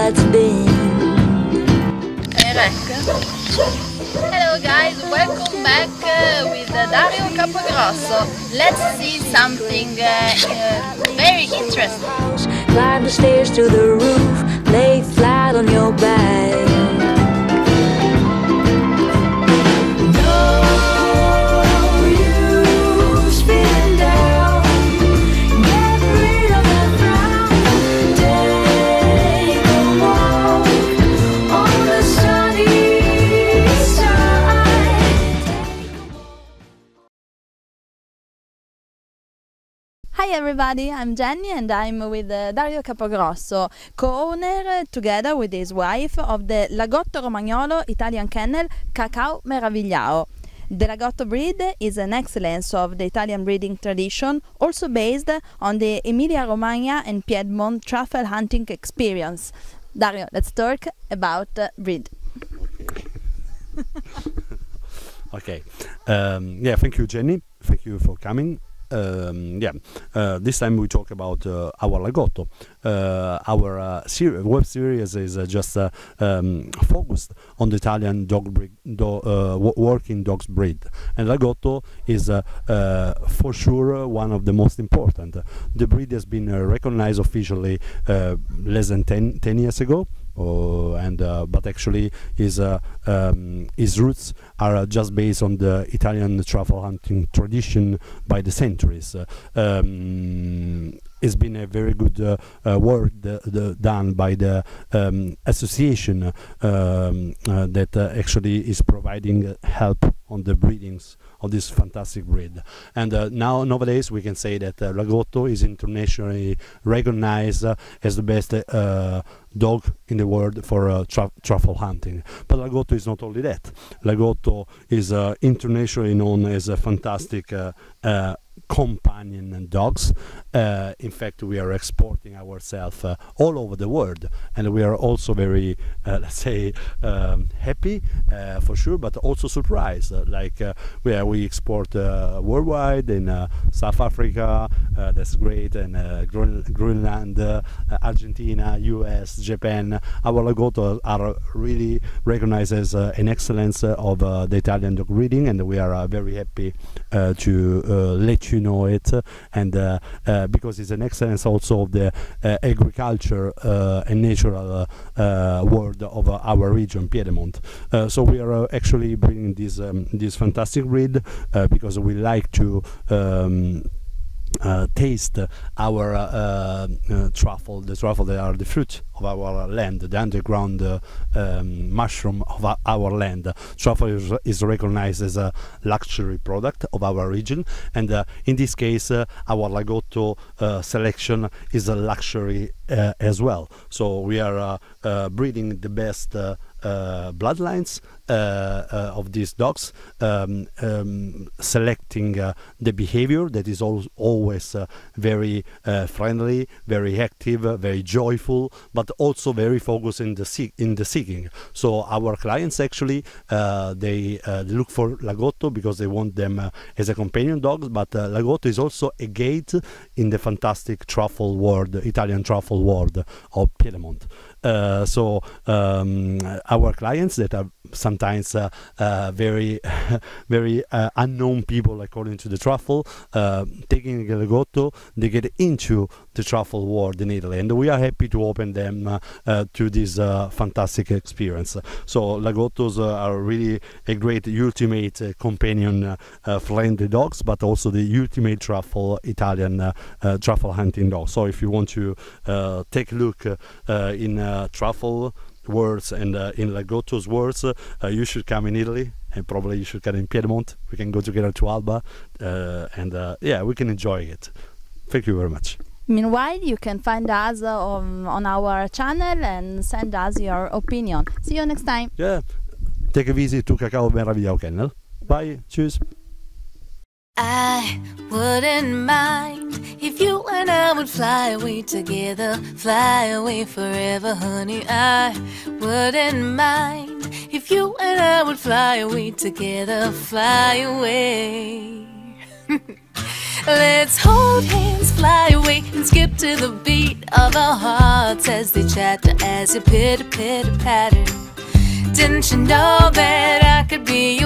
that's been. Hello guys, welcome back with Dario Capogrosso. Let's see something very interesting. Climb the stairs to the roof, lay flat on your back. Hi everybody, I'm Jenny and I'm with Dario Capogrosso, co-owner together with his wife of the Lagotto Romagnolo Italian kennel Cacao Meravigliao. The Lagotto breed is an excellence of the Italian breeding tradition, also based on the Emilia-Romagna and Piedmont truffle hunting experience. Dario, let's talk about breed. Okay. Yeah, thank you, Jenny. Thank you for coming. This time we talk about our Lagotto. Our web series is just focused on the Italian working dogs breed, and Lagotto is for sure one of the most important. The breed has been recognized officially less than 10 years ago. But actually his roots are just based on the Italian truffle hunting tradition by the centuries. It's been a very good work done by the association that actually is providing help on the breedings of this fantastic breed. And nowadays we can say that Lagotto is internationally recognized as the best dog in the world for truffle hunting. But Lagotto is not only that. Lagotto is internationally known as a fantastic companion dogs. In fact, we are exporting ourselves all over the world, and we are also very let's say happy for sure, but also surprised, like we export worldwide in South Africa, that's great, and Greenland, Argentina, US, Japan. Our Lagotto are really recognized as an excellence of the Italian dog breeding, and we are very happy to let you know it, and because it's an excellence also of the agriculture and natural world of our region, Piedmont. So we are actually bringing this fantastic breed because we like to taste our truffle, the truffle that are the fruit of our land, the underground mushroom of our land. Truffle is recognized as a luxury product of our region, and in this case our Lagotto selection is a luxury as well. So we are breeding the best bloodlines of these dogs, selecting the behavior that is always very friendly, very active, very joyful, but also very focused in the seeking. So our clients actually they look for Lagotto because they want them as a companion dog, but Lagotto is also a gate in the fantastic truffle world, Italian truffle world of Piedmont. So our clients that are sometimes very very unknown people according to the truffle, taking a Lagotto, they get into the truffle world in Italy, and we are happy to open them to this fantastic experience. So Lagottos are really a great ultimate companion friendly dogs, but also the ultimate truffle Italian truffle hunting dog. So if you want to take a look in truffle words and in Lagotto's words, you should come in Italy, and probably you should come in Piedmont. We can go together to Alba, and yeah, we can enjoy it. Thank you very much. Meanwhile, you can find us on our channel and send us your opinion. See you next time. Yeah, take a visit to Cacao Meravigliao Kennel. Bye, cheers. I wouldn't mind if you and I would fly away together, fly away forever, honey. I wouldn't mind if you and I would fly away together, fly away. Let's hold hands, fly away, and skip to the beat of our hearts as they chatter, as they pitter, pitter, patter. Didn't you know that I could be your